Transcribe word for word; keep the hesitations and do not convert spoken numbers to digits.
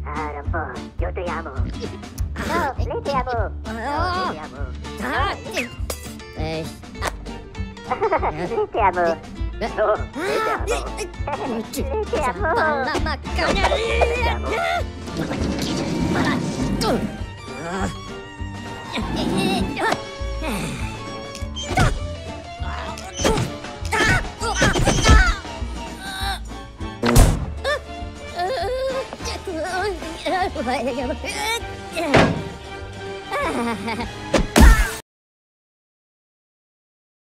Ah, no po. Yo te amo. No, le te amo. No, le te amo. Eh, Le te amo. No, le te amo. Le te amo. Pala makanya. Le te amo. Pala. Ah.